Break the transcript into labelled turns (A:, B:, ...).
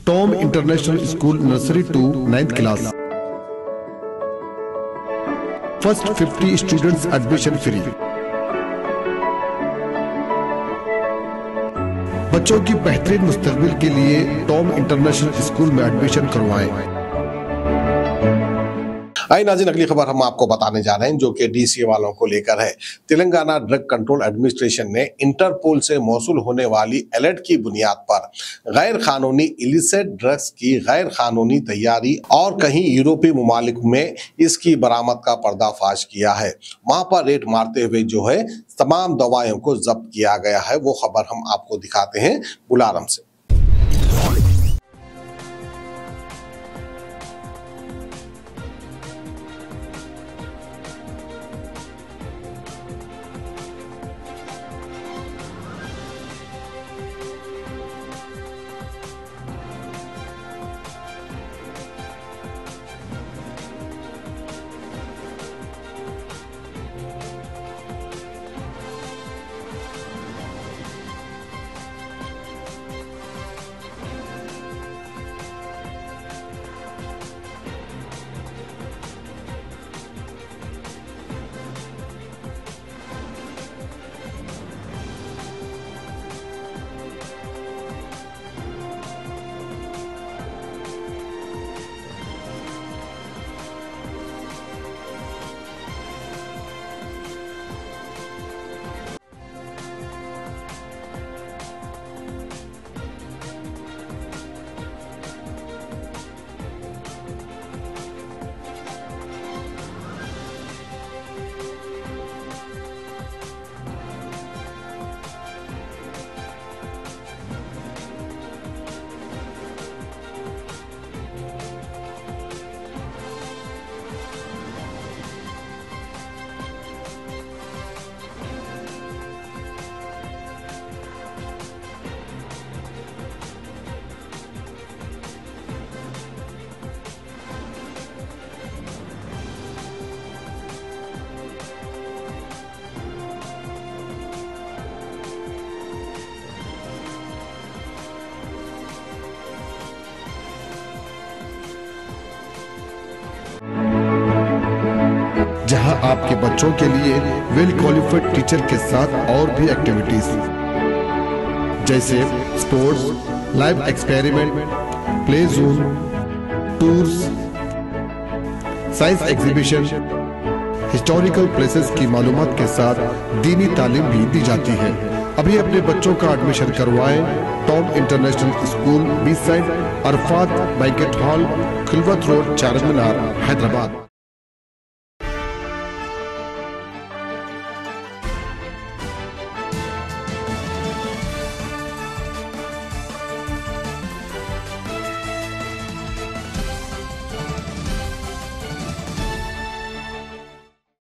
A: Tom International School nursery to 9th class. First 50 students admission free. बच्चों की बेहतरीन मुस्तकबिल के लिए टॉम इंटरनेशनल स्कूल में एडमिशन करवाएं।
B: आई नाज़रीन, अगली खबर हम आपको बताने जा रहे हैं जो कि डीसीए वालों को लेकर है। तेलंगाना ड्रग कंट्रोल एडमिनिस्ट्रेशन ने इंटरपोल से मौसूल होने वाली अलर्ट की बुनियाद पर गैर कानूनी इलिसिट ड्रग्स की गैर कानूनी तैयारी और कहीं यूरोपीय ममालिक में इसकी बरामद का पर्दाफाश किया है। वहां पर रेड मारते हुए जो है तमाम दवाइयों को जब्त किया गया है। वो खबर हम आपको दिखाते हैं बुलारम से।
A: जहां आपके बच्चों के लिए वेल क्वालिफाइड टीचर के साथ और भी एक्टिविटीज जैसे sports, live experiment, play zone, tours, science exhibition, historical places की मालूमात के साथ दीनी तालीम भी दी जाती है। अभी अपने बच्चों का एडमिशन करवाएं Tom International School, beach side Arafat banquet hall, Khilwat road, Charminar, Hyderabad.